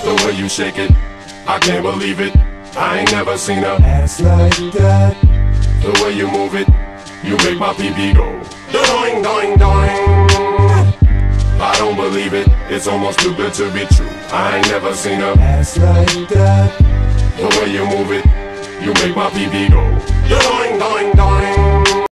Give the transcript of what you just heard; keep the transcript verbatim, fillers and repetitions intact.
The way you shake it, I can't believe it. I ain't never seen a ass like that. The way you move it, you make my pee-pee go doing, doing, doing. I don't believe it, it's almost too good to be true. I ain't never seen a ass like that. The way you move it, you make my pee-pee go doing, doing, doing.